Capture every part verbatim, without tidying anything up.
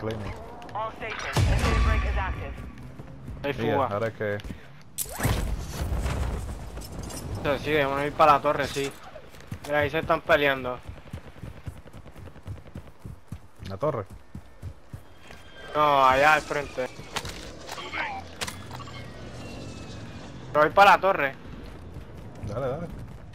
Claymore. All stations, escape break is active. Hay Mira, fuga. ahora es que... Sí, sí, debemos ir para la torre, sí. Mira, ahí se están peleando. La torre. No, allá al frente. Pero voy para la torre. Dale, dale.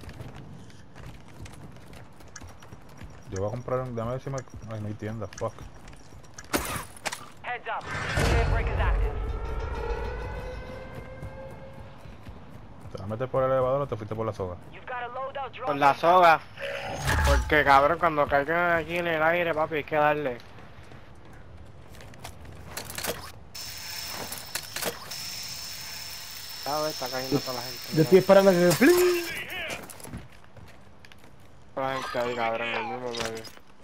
Yo voy a comprar un... Déjame ver si me... Ay, no hay tienda, fuck. Heads up, escape break is active. ¿Te vas a meter por el elevador o te fuiste por la soga? You've got a loadout drop. Con la soga. Porque cabrón, cuando caigan aquí en el aire, papi, hay que darle. ¿Sabes? Está cayendo toda la gente. Yo estoy esperando a que... Toda la gente ahí, cabrón, en el mismo medio.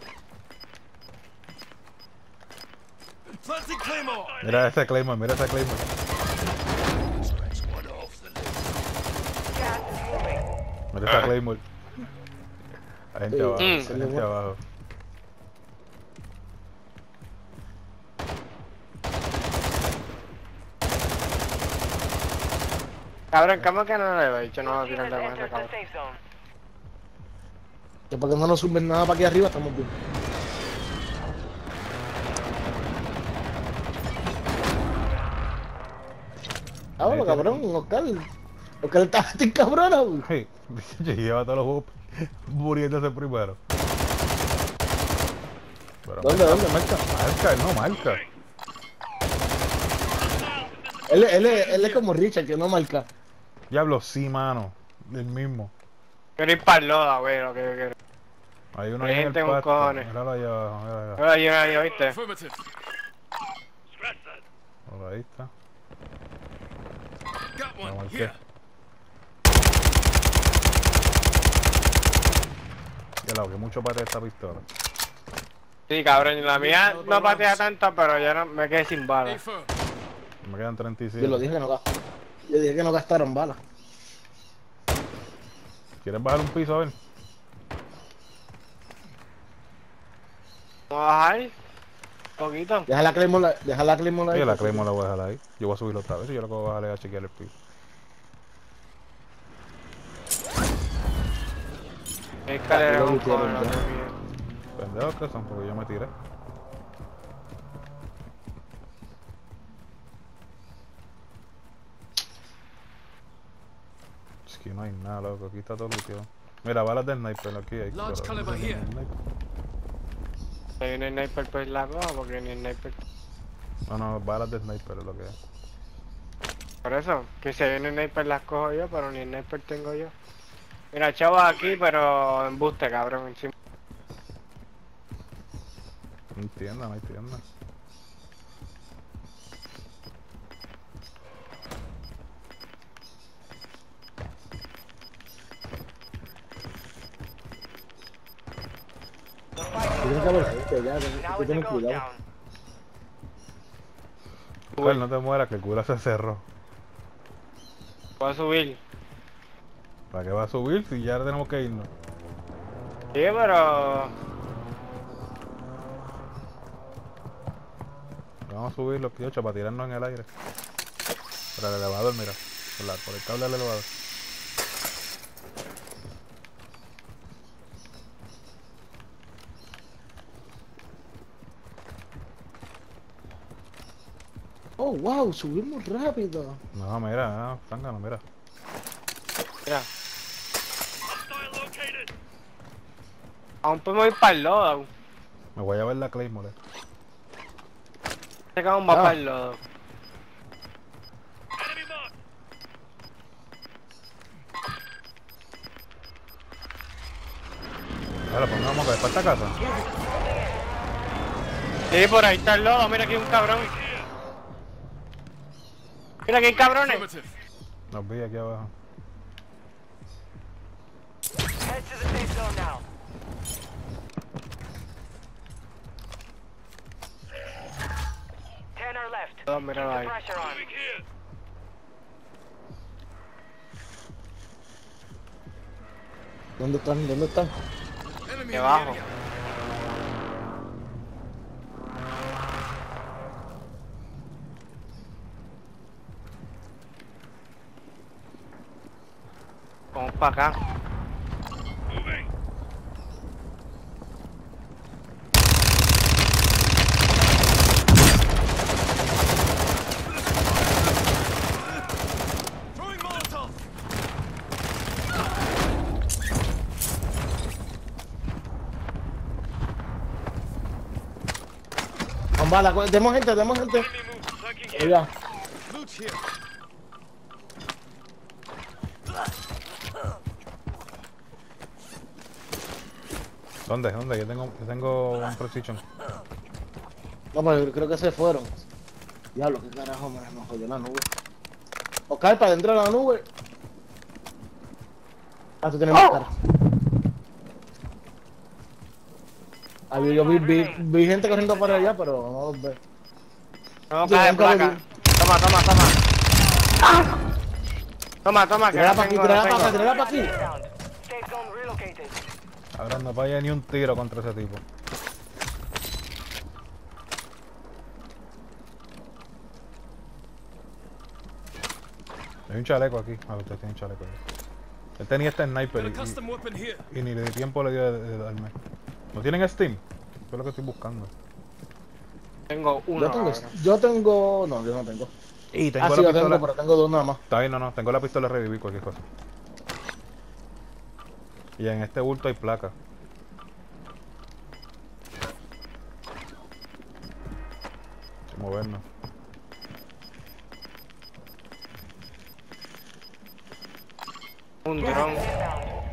Mira ese Claymore, mira ese Claymore. Gas is moving. Mira ese Claymore. Hay gente Sí, abajo, mm. hay gente abajo. Cabrón, ¿cómo que no le he dicho? No va a Team tirar has de más entered the cabrón. safe zone. Que para que no nos suben nada para aquí arriba, estamos bien. Ah, bueno, cabrón, Oscar. Oscar está este cabrona, güey. Hey, lleva todos los juegos muriéndose primero. Pero ¿Dónde, marca, dónde? Marca. Marca, él no marca. Él, él, es- él es como Richard, que no marca. Diablo, sí, mano. El mismo. Quiero ir para el loda, güey, lo que yo quiero. Hay uno Hay ahí en gente el con pasto. cojones. Míralo allá abajo, míralo allá. Ahora hay una ahí, ¿oíste? Por ahí está. Got No one marqué. here. Ya la que mucho patea esta pistola. Sí, cabrón, la mía no patea tanto, pero ya no me quedé sin A balas. firm. Me quedan treinta y siete. Yo lo dije que no gastaron. Yo dije que no gastaron balas. ¿Quieres bajar un piso a ver? Vamos a bajar. Poquito. Deja la Claymore, deja la Claymore ahí. Sí, la Claymore la voy a dejar ahí. Yo voy a subirlo otra vez y yo lo que voy a bajar es a chequear el piso. Escalera lo con metieron cojones, ya. no te olvides. Pendejos que son porque yo me tiré. Es que no hay nada, loco. Aquí está todo luteado. Mira, balas de sniper aquí. Hay, Large pero- caliber here. Hay un sniper pues la coja porque ni sniper. No, no, balas de sniper es lo que es. Por eso, que si hay un sniper las cojo yo, pero ni sniper tengo yo. Mira, chavos aquí, pero embuste, cabrón, encima. No hay tienda, no hay tienda. Tiene que haber gente ya, Now que is the tener ghost cuidado. down. Pues no te mueras que el culo se cerró. Voy a subir. ¿Para qué va a subir si ya tenemos que irnos? Sí, pero... Vamos a subir los piochos para tirarnos en el aire. Por el elevador, mira. Por, la, por el cable del elevador. Oh, wow, subimos rápido. No, mira, no, zángano, mira. Mira. Aún podemos ir para el lodo. Me voy a ver la Claymore. eh. Se cae un mapa Ah. el lodo. Ahora, pues vamos a caer para esta casa. Sí, por ahí está el lodo. Mira aquí hay un cabrón. Mira aquí hay cabrones. Affirmative. Nos vi aquí abajo. Head to the safe zone now. Ten are left. Lodo, Keep míralo the ahí. pressure on. ¿Dónde están? ¿Dónde están? Enemy in the Debajo. area. para acá. Con bala, con- tenemos gente, tenemos gente. Oiga, ¿Dónde? ¿Dónde? Yo tengo, yo tengo un precision. no, pero creo que se fueron. Diablo, qué carajo me, me jodió la nube. Oscar, para dentro de la nube. Ah, tú tienes más cara. Ah, yo, yo vi, vi, vi gente corriendo para allá, pero no los veo. No, Sí, cae ven, coge, placa. Toma, toma, toma. Toma, toma, que Tírala la para aquí, tengo, tírala la para acá, tengo. tírala para aquí. Down. Safe zone relocated. Ahora no vaya ni un tiro contra ese tipo. Hay un chaleco aquí. A ver, usted tiene un chaleco ahí. Él tenía este sniper y, y ni le di tiempo le dio de, de darme. ¿No tienen Steam? Eso es lo que estoy buscando. Tengo uno. Yo tengo, ahora. yo tengo, no, yo no tengo. Y tengo Ah, la sí, yo pistola. tengo, pero tengo dos nada más. Está bien, no, no. Tengo la pistola de revivir cualquier cosa. Y en este bulto hay placa. Hay que movernos. Un dron. Inbound.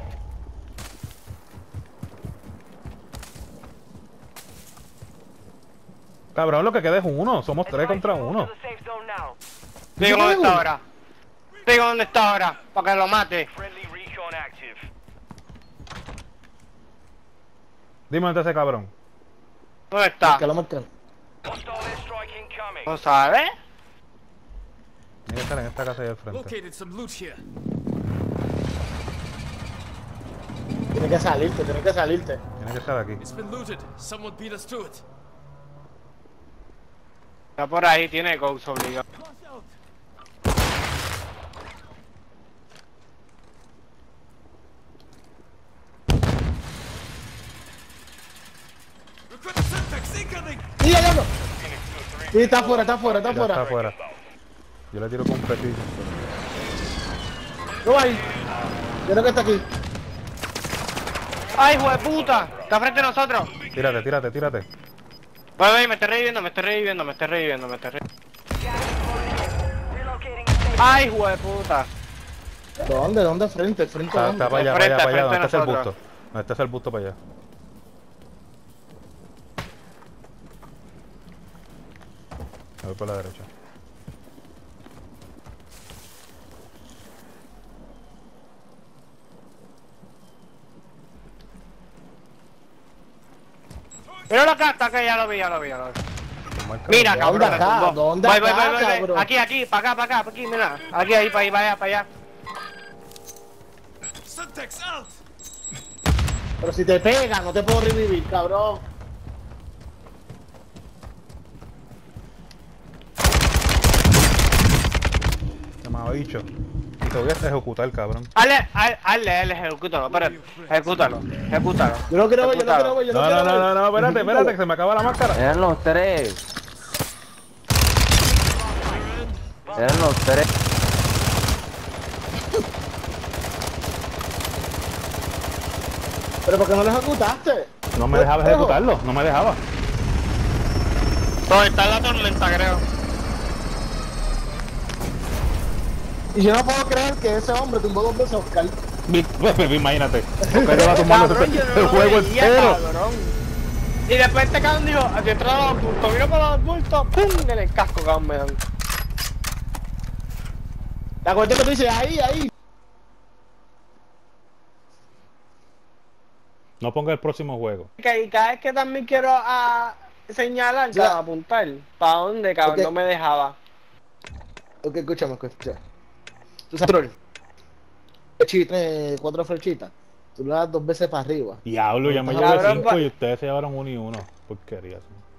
Cabrón, lo que queda es uno. Somos tres contra Advise you uno. move to the safe zone now. Digo dónde está ahora. Digo dónde está ahora. Para que lo mate. Friendly recon active. Dime dónde está ese cabrón. ¿Dónde está? Que lo marcan. Hostile airstrike incoming. ¿No sabe? Tiene que estar en esta casa ahí al frente. Located some loot here. Tiene que salirte, tiene que salirte. Tiene que estar aquí. It's been looted. Someone beat us to it. Está por ahí, tiene ghost obligado. Recruit Semtex incoming! ¡Sí, ya, ya! Sí, está afuera, está afuera, está Ya está afuera. afuera. Yo le tiro con un precision. No va ahí. Yo creo que está aquí. ¡Ay, hijo de puta! Está frente a nosotros. Tírate, tírate, tírate. Voy, voy, me estoy reviviendo, me estoy reviviendo, me estoy reviviendo, me estoy reviviendo. Relocating the safe ¡Ay, hijo de puta! ¿Dónde? ¿Dónde? Frente, frente. Está, ¿Dónde? está para allá, Frente, para allá, para allá. frente ¿Dónde está el a nosotros. busto? ¿Dónde está el busto para allá? Me voy por la derecha. Míralo acá, está acá, ya lo vi, ya lo vi, ya lo vi. Marca- Mira, ¿Dónde cabrón, me acá? tumbó. ¿Dónde Voy, voy, acá, voy, voy, voy. cabrón? Aquí, aquí, para acá, para acá, para aquí, mira. Aquí, ahí, para ahí, para allá, para allá. Semtex out! Pero si te pega, no te puedo revivir, cabrón. Llamado bicho. Y te voy a ejecutar, cabrón. Hazle, hazle, hazle, hazle, ejecútalo, espérate. Ejecútalo, ejecútalo. Yo no quiero ver, yo no quiero ver, yo no No, quiero no, ver. no, no, no, espérate, espérate, que se me acaba la máscara. Eran los tres. Eran los tres. Pero ¿por qué no lo ejecutaste? No me dejaba ejecutarlo, no me dejaba. ¿Dónde está la tormenta, creo? Y yo no puedo creer que ese hombre tumbó dos veces a Oscar. Pues, imagínate. Porque lleva tumbando Cabrón, yo no el lo juego veía, entero. cabrón. Y después este cabrón dijo, detrás de los bultos, vino para los bultos, ¡pum! En el casco, cabrón, me dan. ¿Te acuerdas que tú dices ahí, ahí? No ponga el próximo juego. Que- Y cada vez que también quiero a señalar, Ya. cabrón, apuntar, ¿para dónde, cabrón? Ok. No me dejaba. Ok, escúchame, escúchame. Tú sabes, control. Flechita, eh, cuatro flechitas. Tú le das dos veces para arriba. Diablo, ya me Cabrón, llevé cinco pa- y ustedes se llevaron uno y uno. Porquería. Sí.